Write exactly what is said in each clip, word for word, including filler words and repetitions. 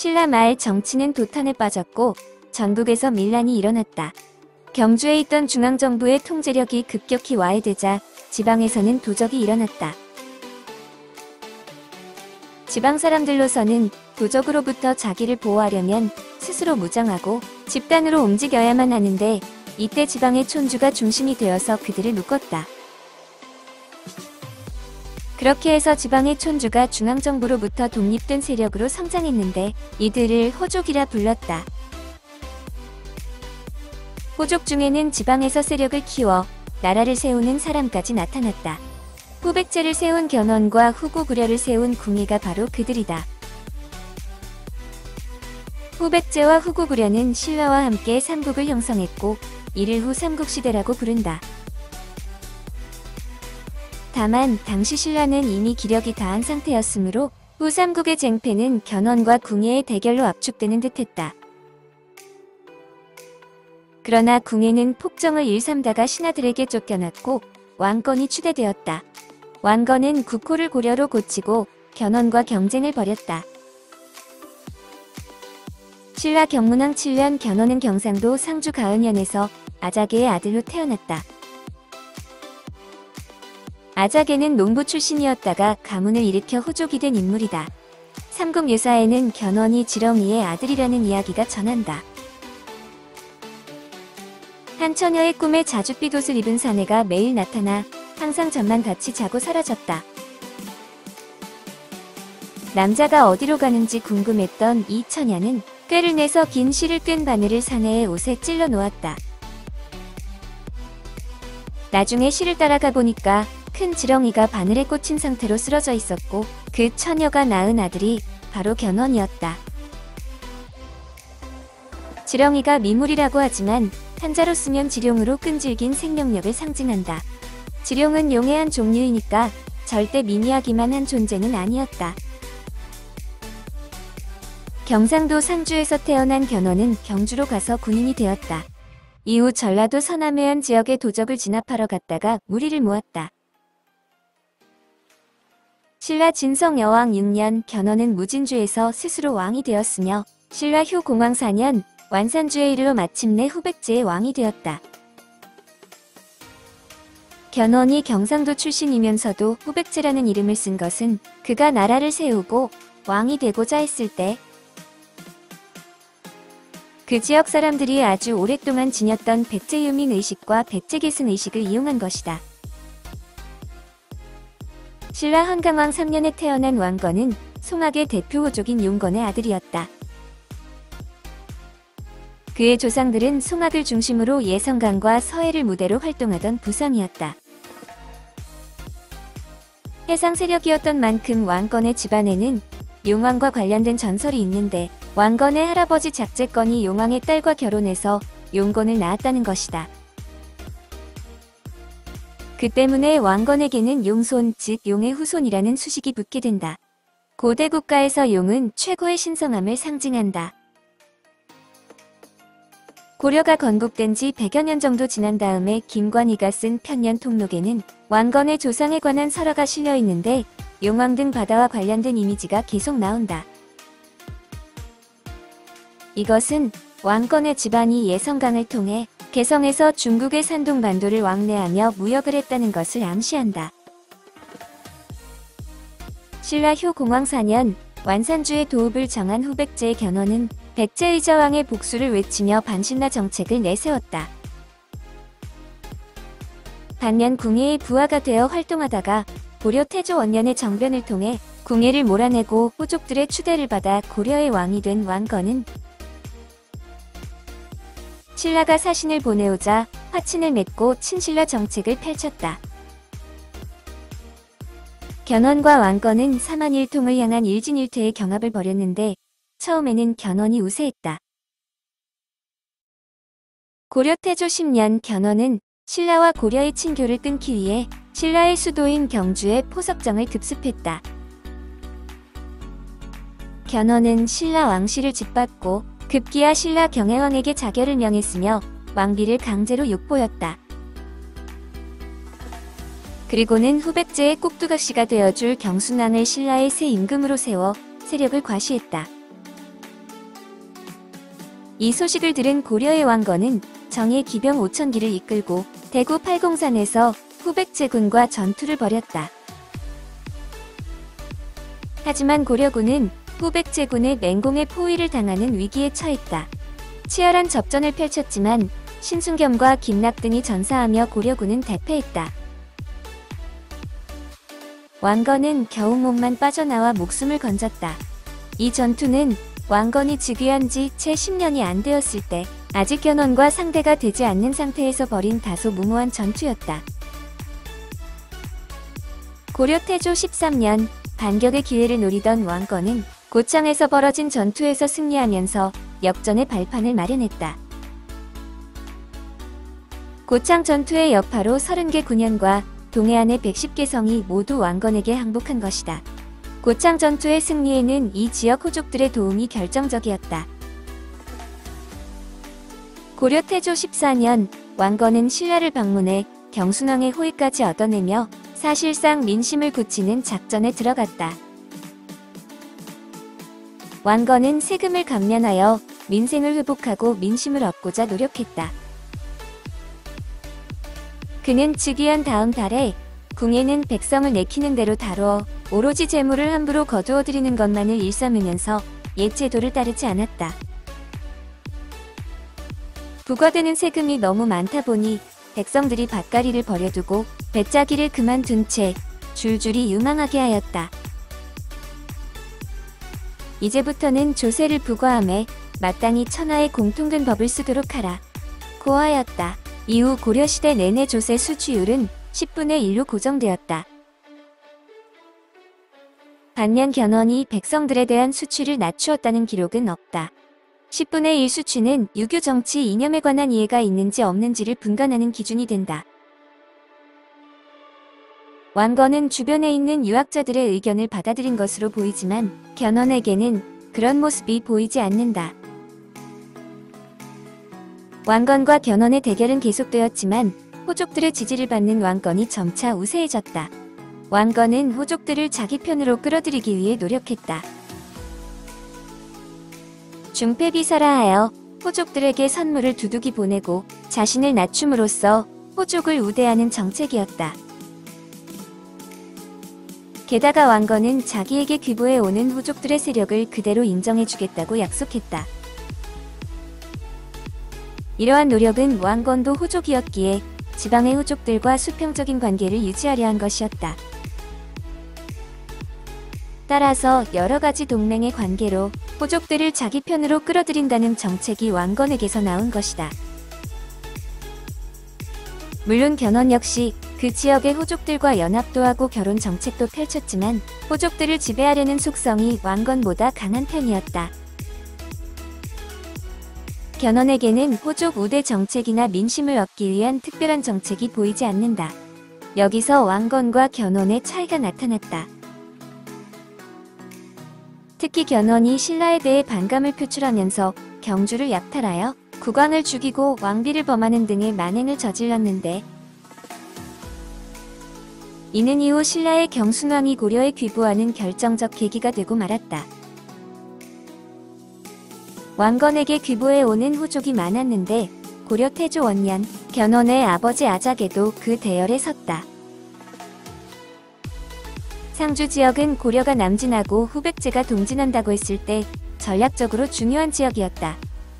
신라 말 정치는 도탄에 빠졌고 전국에서 밀란이 일어났다. 경주에 있던 중앙정부의 통제력이 급격히 와해되자 지방에서는 도적이 일어났다. 지방 사람들로서는 도적으로부터 자기를 보호하려면 스스로 무장하고 집단으로 움직여야만 하는데 이때 지방의 촌주가 중심이 되어서 그들을 묶었다. 그렇게 해서 지방의 촌주가 중앙정부로부터 독립된 세력으로 성장했는데 이들을 호족이라 불렀다. 호족 중에는 지방에서 세력을 키워 나라를 세우는 사람까지 나타났다. 후백제를 세운 견훤과 후구구려를 세운 궁예가 바로 그들이다. 후백제와 후구구려는 신라와 함께 삼국을 형성했고 이를 후 삼국시대라고 부른다. 다만 당시 신라는 이미 기력이 다한 상태였으므로 후 삼국의 쟁패는 견훤과 궁예의 대결로 압축되는 듯했다. 그러나 궁예는 폭정을 일삼다가 신하들에게 쫓겨났고 왕건이 추대되었다. 왕건은 국호를 고려로 고치고 견훤과 경쟁을 벌였다. 신라 경문왕 칠 년 견훤은 경상도 상주 가은현에서 아자개의 아들로 태어났다. 아자개는 농부 출신이었다가 가문을 일으켜 호족이 된 인물이다. 삼국유사에는 견훤이 지렁이의 아들이라는 이야기가 전한다. 한 처녀의 꿈에 자줏빛 옷을 입은 사내가 매일 나타나 항상 잠만 같이 자고 사라졌다. 남자가 어디로 가는지 궁금했던 이 처녀는 꾀를 내서 긴 실을 끈 바늘을 사내의 옷에 찔러 놓았다. 나중에 실을 따라가 보니까 큰 지렁이가 바늘에 꽂힌 상태로 쓰러져 있었고 그 처녀가 낳은 아들이 바로 견훤이었다. 지렁이가 미물이라고 하지만 한자로 쓰면 지룡으로 끈질긴 생명력을 상징한다. 지룡은 용의 한 종류이니까 절대 미미하기만 한 존재는 아니었다. 경상도 상주에서 태어난 견훤은 경주로 가서 군인이 되었다. 이후 전라도 서남해안 지역의 도적을 진압하러 갔다가 무리를 모았다. 신라 진성 여왕 육 년 견훤은 무진주에서 스스로 왕이 되었으며 신라 효 공왕 사 년 완산주에 이르러 마침내 후백제의 왕이 되었다. 견훤이 경상도 출신이면서도 후백제라는 이름을 쓴 것은 그가 나라를 세우고 왕이 되고자 했을 때 그 지역 사람들이 아주 오랫동안 지녔던 백제유민 의식과 백제계승 의식을 이용한 것이다. 신라 헌강왕 삼 년에 태어난 왕건은 송악의 대표 호족인 용건의 아들이었다. 그의 조상들은 송악을 중심으로 예성강과 서해를 무대로 활동하던 부성이었다. 해상 세력이었던 만큼 왕건의 집안에는 용왕과 관련된 전설이 있는데 왕건의 할아버지 작재건이 용왕의 딸과 결혼해서 용건을 낳았다는 것이다. 그 때문에 왕건에게는 용손, 즉 용의 후손이라는 수식이 붙게 된다. 고대 국가에서 용은 최고의 신성함을 상징한다. 고려가 건국된 지 백여 년 정도 지난 다음에 김관희가 쓴 편년통록에는 왕건의 조상에 관한 설화가 실려 있는데 용왕 등 바다와 관련된 이미지가 계속 나온다. 이것은 왕건의 집안이 예성강을 통해 개성에서 중국의 산동반도를 왕래하며 무역을 했다는 것을 암시한다. 신라 효 공왕 사 년 완산주의 도읍을 정한 후백제의 견훤은 백제의자왕의 복수를 외치며 반신라 정책을 내세웠다. 반면 궁예의 부하가 되어 활동하다가 고려 태조 원년의 정변을 통해 궁예를 몰아내고 호족들의 추대를 받아 고려의 왕이 된 왕건은 신라가 사신을 보내오자 화친을 맺고 친신라 정책을 펼쳤다. 견훤과 왕건은 사만일통을 향한 일진일퇴의 경합을 벌였는데 처음에는 견훤이 우세했다. 고려 태조 십 년 견훤은 신라와 고려의 친교를 끊기 위해 신라의 수도인 경주에 포석정을 급습했다. 견훤은 신라 왕실을 짓밟고 급기야 신라 경혜왕에게 자결을 명했으며 왕비를 강제로 욕보였다. 그리고는 후백제의 꼭두각시가 되어줄 경순왕을 신라의 새 임금으로 세워 세력을 과시했다. 이 소식을 들은 고려의 왕건은 정예 기병 오천 기를 이끌고 대구 팔공산에서 후백제군과 전투를 벌였다. 하지만 고려군은 후백제군의 맹공의 포위를 당하는 위기에 처했다. 치열한 접전을 펼쳤지만 신순겸과 김낙 등이 전사하며 고려군은 대패했다. 왕건은 겨우 몸만 빠져나와 목숨을 건졌다. 이 전투는 왕건이 즉위한 지 채 십 년이 안 되었을 때 아직 견훤과 상대가 되지 않는 상태에서 벌인 다소 무모한 전투였다. 고려 태조 십삼 년 반격의 기회를 노리던 왕건은 고창에서 벌어진 전투에서 승리하면서 역전의 발판을 마련했다. 고창 전투의 여파로 서른 개 군현과 동해안의 백십 개 성이 모두 왕건에게 항복한 것이다. 고창 전투의 승리에는 이 지역 호족들의 도움이 결정적이었다. 고려 태조 십사 년 왕건은 신라를 방문해 경순왕의 호의까지 얻어내며 사실상 민심을 굳히는 작전에 들어갔다. 왕건은 세금을 감면하여 민생을 회복하고 민심을 얻고자 노력했다. 그는 즉위한 다음 달에 궁에는 백성을 내키는 대로 다루어 오로지 재물을 함부로 거두어 들이는 것만을 일삼으면서 옛 제도를 따르지 않았다. 부과되는 세금이 너무 많다 보니 백성들이 밭갈이를 버려두고 배짜기를 그만둔 채 줄줄이 유망하게 하였다. 이제부터는 조세를 부과함에 마땅히 천하의 공통된 법을 쓰도록 하라 고 하였다. 이후 고려시대 내내 조세 수취율은 십분의 일로 고정되었다. 반면 견훤이 백성들에 대한 수취를 낮추었다는 기록은 없다. 십분의 일 수취는 유교 정치 이념에 관한 이해가 있는지 없는지를 분간하는 기준이 된다. 왕건은 주변에 있는 유학자들의 의견을 받아들인 것으로 보이지만 견훤에게는 그런 모습이 보이지 않는다. 왕건과 견훤의 대결은 계속되었지만 호족들의 지지를 받는 왕건이 점차 우세해졌다. 왕건은 호족들을 자기 편으로 끌어들이기 위해 노력했다. 중패비사라 하여 호족들에게 선물을 두둑이 보내고 자신을 낮춤으로써 호족을 우대하는 정책이었다. 게다가 왕건은 자기에게 귀부해 오는 호족들의 세력을 그대로 인정해주겠다고 약속했다. 이러한 노력은 왕건도 호족이었기에 지방의 호족들과 수평적인 관계를 유지하려 한 것이었다. 따라서 여러가지 동맹의 관계로 호족들을 자기 편으로 끌어들인다는 정책이 왕건에게서 나온 것이다. 물론 견훤 역시 그 지역의 호족들과 연합도 하고 결혼 정책도 펼쳤지만 호족들을 지배하려는 속성이 왕건보다 강한 편이었다. 견훤에게는 호족 우대 정책이나 민심을 얻기 위한 특별한 정책이 보이지 않는다. 여기서 왕건과 견훤의 차이가 나타났다. 특히 견훤이 신라에 대해 반감을 표출하면서 경주를 약탈하여 국왕을 죽이고 왕비를 범하는 등의 만행을 저질렀는데 이는 이후 신라의 경순왕이 고려에 귀부하는 결정적 계기가 되고 말았다. 왕건에게 귀부해 오는 호족이 많았는데 고려 태조 원년 견훤의 아버지 아작에도 그 대열에 섰다. 상주 지역은 고려가 남진하고 후백제가 동진한다고 했을 때 전략적으로 중요한 지역이었다.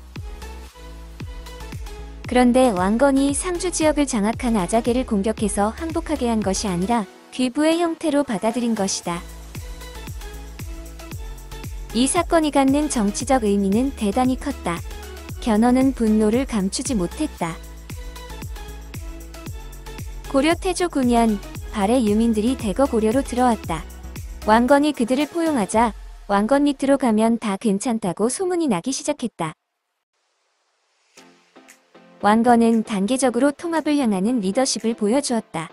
그런데 왕건이 상주 지역을 장악한 아자게를 공격해서 항복하게 한 것이 아니라 귀부의 형태로 받아들인 것이다. 이 사건이 갖는 정치적 의미는 대단히 컸다. 견훤은 분노를 감추지 못했다. 고려 태조 구 년 발해 유민들이 대거 고려로 들어왔다. 왕건이 그들을 포용하자 왕건 밑으로 가면 다 괜찮다고 소문이 나기 시작했다. 왕건은 단계적으로 통합을 향하는 리더십을 보여주었다.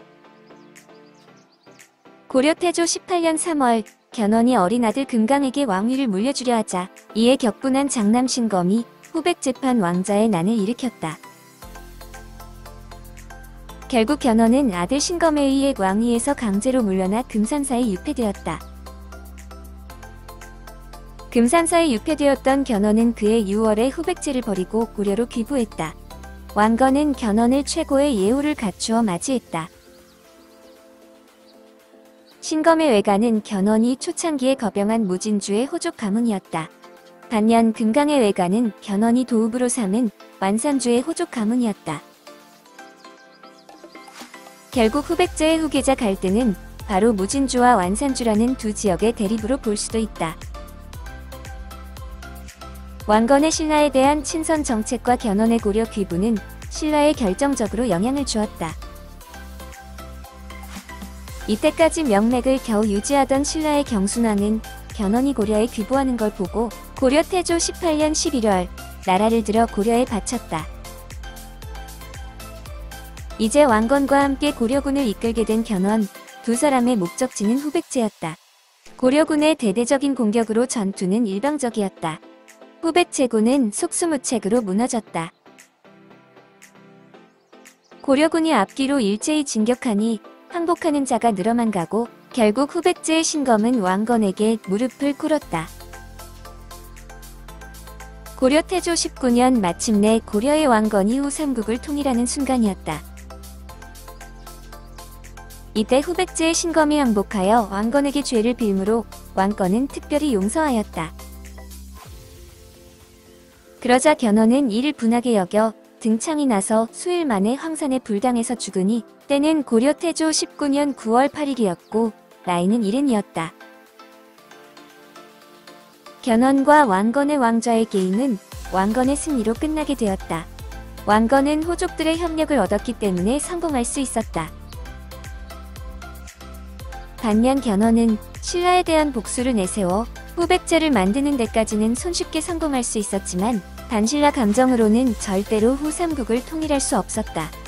고려 태조 십팔 년 삼월 견훤이 어린 아들 금강에게 왕위를 물려주려 하자 이에 격분한 장남 신검이 후백재판 왕자의 난을 일으켰다. 결국 견훤은 아들 신검에 의해 왕위에서 강제로 물러나 금산사에 유폐되었다. 금산사에 유폐되었던 견훤은 그해 유월에 후백제를 버리고 고려로 귀부했다. 왕건은 견훤을 최고의 예우를 갖추어 맞이했다. 신검의 외가는 견훤이 초창기에 거병한 무진주의 호족 가문이었다. 반면 금강의 외가는 견훤이 도읍으로 삼은 완산주의 호족 가문이었다. 결국 후백제의 후계자 갈등은 바로 무진주와 완산주라는 두 지역의 대립으로 볼 수도 있다. 왕건의 신라에 대한 친선 정책과 견훤의 고려 귀부는 신라에 결정적으로 영향을 주었다. 이때까지 명맥을 겨우 유지하던 신라의 경순왕은 견훤이 고려에 귀부하는 걸 보고 고려 태조 십팔 년 십일월 나라를 들어 고려에 바쳤다. 이제 왕건과 함께 고려군을 이끌게 된 견훤, 두 사람의 목적지는 후백제였다. 고려군의 대대적인 공격으로 전투는 일방적이었다. 후백제군은 속수무책으로 무너졌다. 고려군이 앞뒤로 일제히 진격하니 항복하는 자가 늘어만 가고 결국 후백제의 신검은 왕건에게 무릎을 꿇었다. 고려 태조 십구 년 마침내 고려의 왕건이 후삼국을 통일하는 순간이었다. 이때 후백제의 신검이 항복하여 왕건에게 죄를 빌므로 왕건은 특별히 용서하였다. 그러자 견훤은 이를 분하게 여겨 등창이 나서 수일 만에 황산에 불당해서 죽으니 때는 고려 태조 십구 년 구월 팔일이었고 나이는 일흔이었다. 견훤과 왕건의 왕좌의 게임은 왕건의 승리로 끝나게 되었다. 왕건은 호족들의 협력을 얻었기 때문에 성공할 수 있었다. 반면 견훤은 신라에 대한 복수를 내세워 후백제를 만드는 데까지는 손쉽게 성공할 수 있었지만 반신라 감정으로는 절대로 후삼국을 통일할 수 없었다.